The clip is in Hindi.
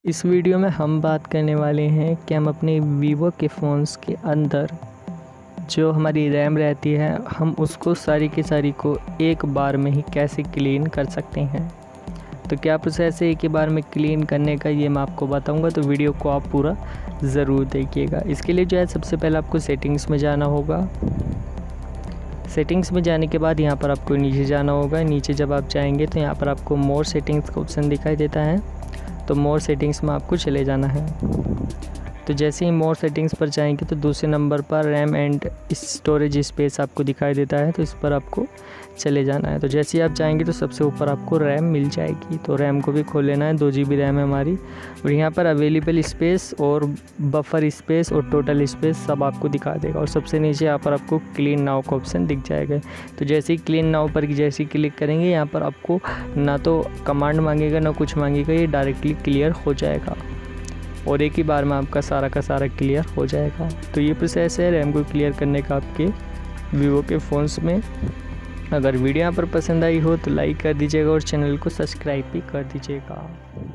इस वीडियो में हम बात करने वाले हैं कि हम अपने वीवो के फ़ोन्स के अंदर जो हमारी रैम रहती है हम उसको सारी की सारी को एक बार में ही कैसे क्लीन कर सकते हैं। तो क्या प्रोसेस है एक ही बार में क्लीन करने का, ये मैं आपको बताऊंगा, तो वीडियो को आप पूरा ज़रूर देखिएगा। इसके लिए जो है सबसे पहले आपको सेटिंग्स में जाना होगा। सेटिंग्स में जाने के बाद यहाँ पर आपको नीचे जाना होगा। नीचे जब आप जाएंगे तो यहाँ पर आपको मोर सेटिंग्स का ऑप्शन दिखाई देता है, तो मोर सेटिंग्स में आपको चले जाना है। तो जैसे ही मोर सेटिंग्स पर जाएंगे तो दूसरे नंबर पर रैम एंड स्टोरेज स्पेस आपको दिखाई देता है, तो इस पर आपको चले जाना है। तो जैसे ही आप जाएंगे तो सबसे ऊपर आपको रैम मिल जाएगी, तो रैम को भी खोल लेना है। 2 GB रैम है हमारी, और यहाँ पर अवेलेबल स्पेस और बफर स्पेस और टोटल स्पेस सब आपको दिखा देगा। और सबसे नीचे यहाँ पर आपको क्लीन नाउ का ऑप्शन दिख जाएगा। तो जैसे ही क्लीन नाउ पर जैसे ही क्लिक करेंगे यहाँ पर आपको ना तो कमांड मांगेगा ना कुछ मांगेगा, ये डायरेक्टली क्लियर हो जाएगा और एक ही बार में आपका सारा का सारा क्लियर हो जाएगा। तो ये प्रोसेस है रैम को क्लियर करने का आपके वीवो के फ़ोन्स में। अगर वीडियो यहाँ पर पसंद आई हो तो लाइक कर दीजिएगा और चैनल को सब्सक्राइब भी कर दीजिएगा।